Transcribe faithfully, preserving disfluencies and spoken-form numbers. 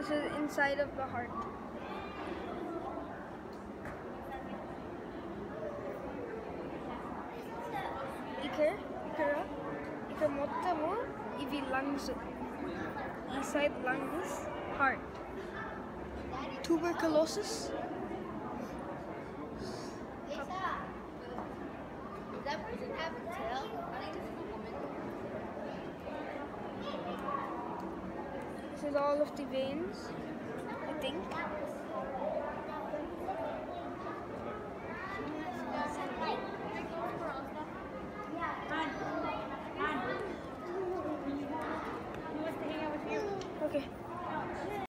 This is inside of the heart. Ikar, ikara, ikar mottamu ivi lungs. Inside lungs, heart. Tuberculosis. Does that person have a tail? I think this is a woman. This is all of the veins.